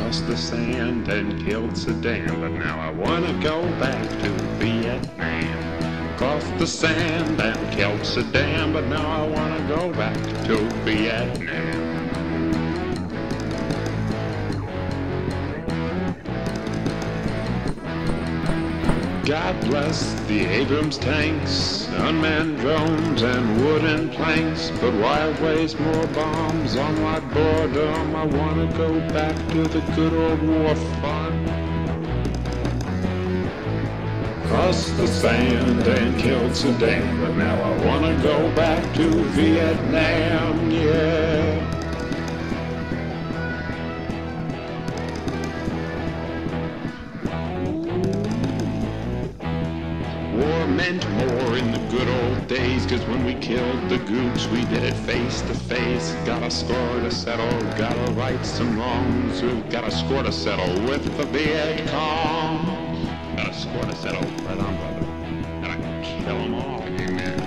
crossed the sand and killed Saddam, but now I wanna go back to Vietnam. Crossed the sand and killed Saddam, but now I wanna go back to Vietnam. God bless the Abrams tanks, unmanned drones and wooden planks, but why waste more bombs on my boredom? I wanna go back to the good old war fun. Crossed the sand and killed Saddam, but now I wanna go back to Vietnam, yeah. War meant more in the good old days, 'cause when we killed the gooks, we did it face to face. Got a score to settle, gotta right some wrongs. We've got a score to settle with the Viet Cong. Got a score to settle, right on, brother. And I can kill them all, amen.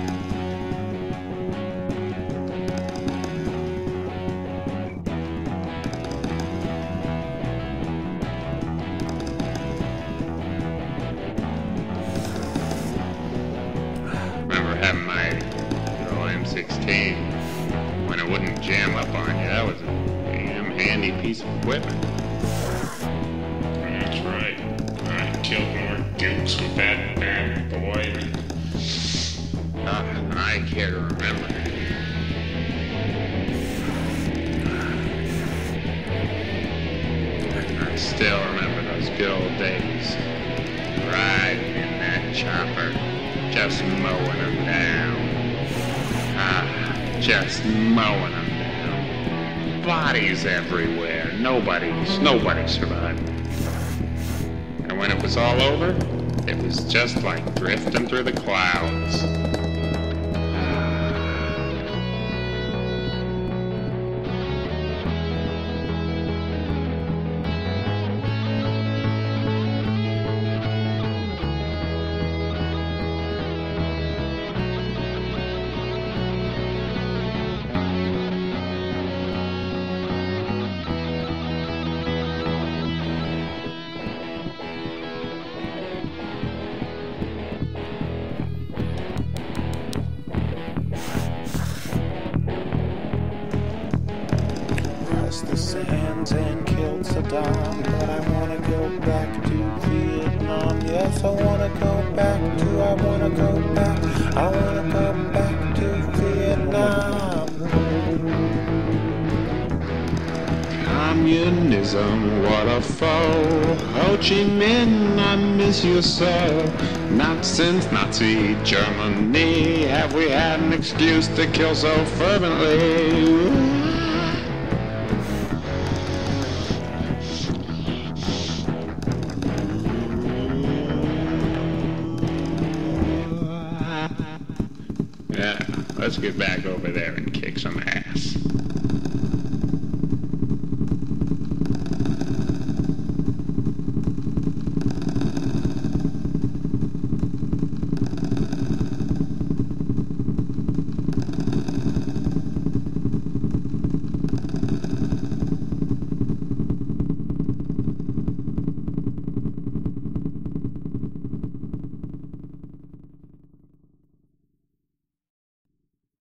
Remember having my M16 when it wouldn't jam up on you. That was a damn handy piece of equipment. That's right. I killed more gooks with that bad boy. Nothing I care to remember. I still remember those good old days. Riding in that chopper. Just mowing them down. Just mowing them down. Bodies everywhere. Nobody survived. And when it was all over, it was just like drifting through the clouds. The sands and killed Saddam, but I wanna go back to Vietnam. Yes, I wanna go back to Vietnam. Communism, what a foe. Ho Chi Minh, I miss you so. Not since Nazi Germany have we had an excuse to kill so fervently. Yeah, let's get back over there and kick some ass.